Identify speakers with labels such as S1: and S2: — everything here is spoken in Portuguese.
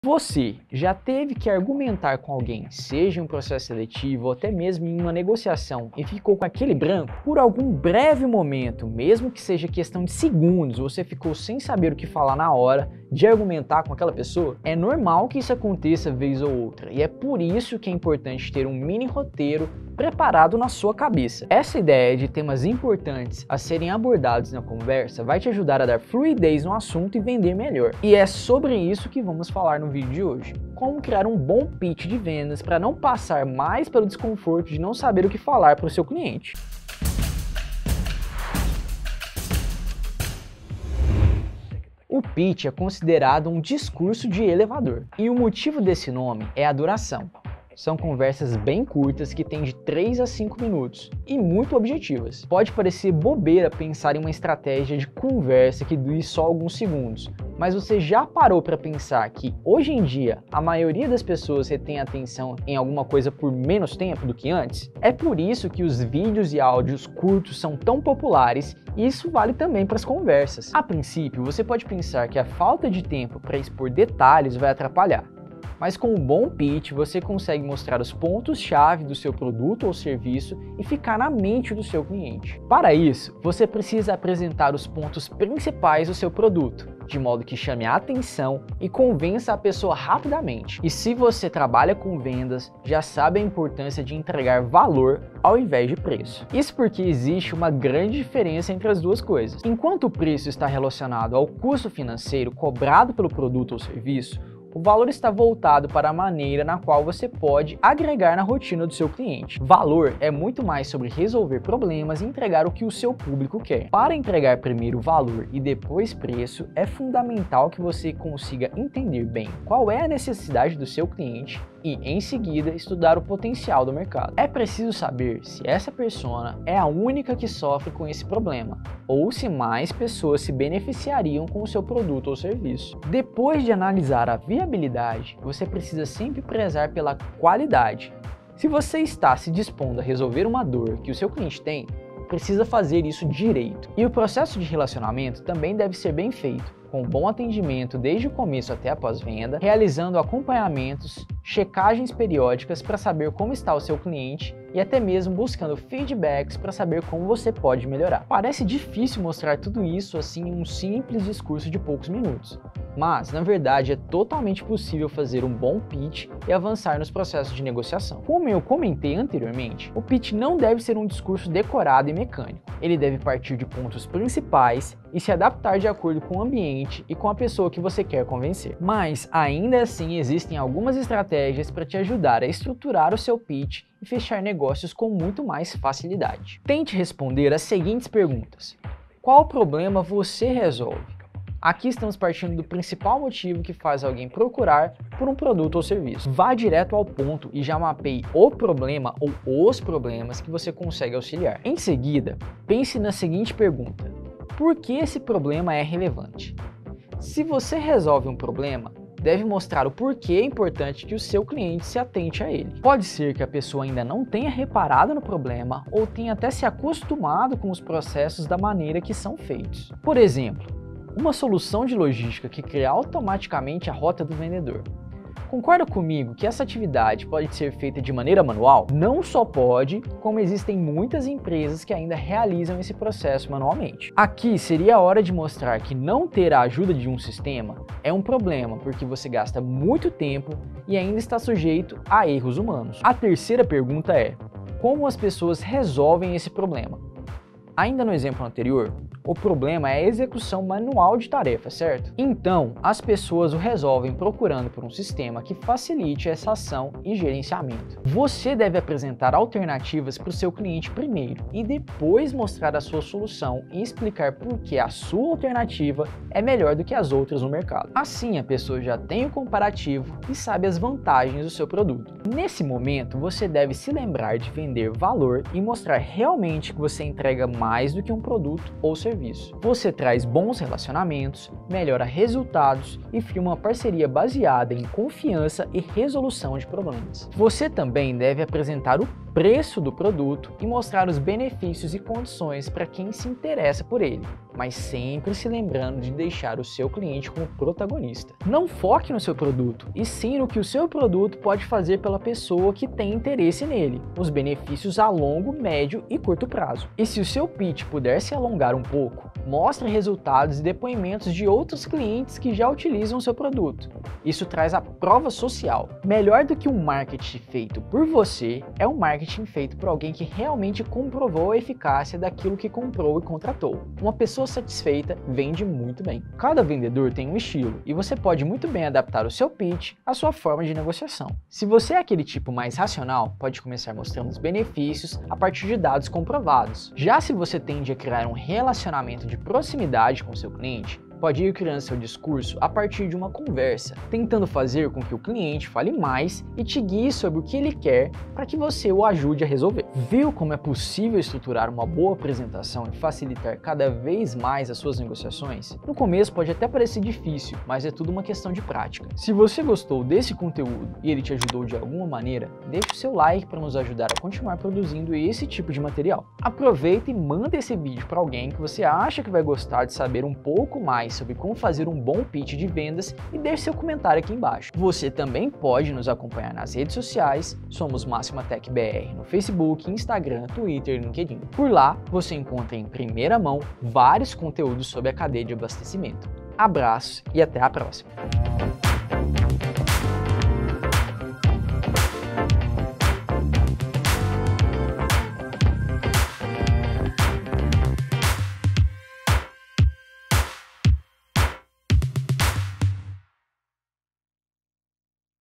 S1: Você já teve que argumentar com alguém, seja em um processo seletivo ou até mesmo em uma negociação, e ficou com aquele branco? Por algum breve momento, mesmo que seja questão de segundos, você ficou sem saber o que falar na hora de argumentar com aquela pessoa? É normal que isso aconteça vez ou outra, e é por isso que é importante ter um mini roteiro preparado na sua cabeça. Essa ideia de temas importantes a serem abordados na conversa vai te ajudar a dar fluidez no assunto e vender melhor. E é sobre isso que vamos falar no vídeo de hoje. Como criar um bom pitch de vendas para não passar mais pelo desconforto de não saber o que falar para o seu cliente. O pitch é considerado um discurso de elevador, e o motivo desse nome é a duração. São conversas bem curtas que têm de 3 a 5 minutos e muito objetivas. Pode parecer bobeira pensar em uma estratégia de conversa que dure só alguns segundos, mas você já parou para pensar que hoje em dia a maioria das pessoas retém atenção em alguma coisa por menos tempo do que antes? É por isso que os vídeos e áudios curtos são tão populares, e isso vale também para as conversas. A princípio, você pode pensar que a falta de tempo para expor detalhes vai atrapalhar. Mas com um bom pitch, você consegue mostrar os pontos-chave do seu produto ou serviço e ficar na mente do seu cliente. Para isso, você precisa apresentar os pontos principais do seu produto, de modo que chame a atenção e convença a pessoa rapidamente. E se você trabalha com vendas, já sabe a importância de entregar valor ao invés de preço. Isso porque existe uma grande diferença entre as duas coisas. Enquanto o preço está relacionado ao custo financeiro cobrado pelo produto ou serviço, o valor está voltado para a maneira na qual você pode agregar na rotina do seu cliente. Valor é muito mais sobre resolver problemas e entregar o que o seu público quer. Para entregar primeiro valor e depois preço, é fundamental que você consiga entender bem qual é a necessidade do seu cliente e, em seguida, estudar o potencial do mercado. É preciso saber se essa persona é a única que sofre com esse problema, ou se mais pessoas se beneficiariam com o seu produto ou serviço. Depois de analisar a viabilidade, você precisa sempre prezar pela qualidade. Se você está se dispondo a resolver uma dor que o seu cliente tem, precisa fazer isso direito. E o processo de relacionamento também deve ser bem feito, com bom atendimento desde o começo até a pós-venda, realizando acompanhamentos, checagens periódicas para saber como está o seu cliente e até mesmo buscando feedbacks para saber como você pode melhorar. Parece difícil mostrar tudo isso assim em um simples discurso de poucos minutos, mas na verdade é totalmente possível fazer um bom pitch e avançar nos processos de negociação. Como eu comentei anteriormente, o pitch não deve ser um discurso decorado e mecânico. Ele deve partir de pontos principais e se adaptar de acordo com o ambiente e com a pessoa que você quer convencer. Mas ainda assim existem algumas estratégias para te ajudar a estruturar o seu pitch e fechar negócios com muito mais facilidade. Tente responder as seguintes perguntas: qual problema você resolve? Aqui estamos partindo do principal motivo que faz alguém procurar por um produto ou serviço. Vá direto ao ponto e já mapeie o problema ou os problemas que você consegue auxiliar. Em seguida, pense na seguinte pergunta: por que esse problema é relevante? Se você resolve um problema, deve mostrar o porquê é importante que o seu cliente se atente a ele. Pode ser que a pessoa ainda não tenha reparado no problema ou tenha até se acostumado com os processos da maneira que são feitos. Por exemplo, uma solução de logística que cria automaticamente a rota do vendedor. Concorda comigo que essa atividade pode ser feita de maneira manual? Não só pode, como existem muitas empresas que ainda realizam esse processo manualmente. Aqui seria a hora de mostrar que não ter a ajuda de um sistema é um problema, porque você gasta muito tempo e ainda está sujeito a erros humanos. A terceira pergunta é: como as pessoas resolvem esse problema? Ainda no exemplo anterior, o problema é a execução manual de tarefas, certo? Então, as pessoas o resolvem procurando por um sistema que facilite essa ação e gerenciamento. Você deve apresentar alternativas para o seu cliente primeiro e depois mostrar a sua solução e explicar por que a sua alternativa é melhor do que as outras no mercado. Assim, a pessoa já tem o comparativo e sabe as vantagens do seu produto. Nesse momento, você deve se lembrar de vender valor e mostrar realmente que você entrega mais do que um produto ou serviço. Você traz bons relacionamentos, melhora resultados e firma uma parceria baseada em confiança e resolução de problemas. Você também deve apresentar o preço do produto e mostrar os benefícios e condições para quem se interessa por ele, mas sempre se lembrando de deixar o seu cliente como protagonista. Não foque no seu produto, e sim no que o seu produto pode fazer pela pessoa que tem interesse nele, os benefícios a longo, médio e curto prazo. E se o seu pitch puder se alongar um pouco, mostre resultados e depoimentos de outros clientes que já utilizam o seu produto. Isso traz a prova social. Melhor do que um marketing feito por você, é um marketing feito por alguém que realmente comprovou a eficácia daquilo que comprou e contratou. Uma pessoa satisfeita vende muito bem. Cada vendedor tem um estilo e você pode muito bem adaptar o seu pitch à sua forma de negociação. Se você é aquele tipo mais racional, pode começar mostrando os benefícios a partir de dados comprovados. Já se você tende a criar um relacionamento de proximidade com seu cliente, pode ir criando seu discurso a partir de uma conversa, tentando fazer com que o cliente fale mais e te guie sobre o que ele quer para que você o ajude a resolver. Viu como é possível estruturar uma boa apresentação e facilitar cada vez mais as suas negociações? No começo pode até parecer difícil, mas é tudo uma questão de prática. Se você gostou desse conteúdo e ele te ajudou de alguma maneira, deixe o seu like para nos ajudar a continuar produzindo esse tipo de material. Aproveita e manda esse vídeo para alguém que você acha que vai gostar de saber um pouco mais sobre como fazer um bom pitch de vendas e deixe seu comentário aqui embaixo. Você também pode nos acompanhar nas redes sociais, somos Máxima Tech BR no Facebook, Instagram, Twitter e LinkedIn. Por lá, você encontra em primeira mão vários conteúdos sobre a cadeia de abastecimento. Abraço e até a próxima!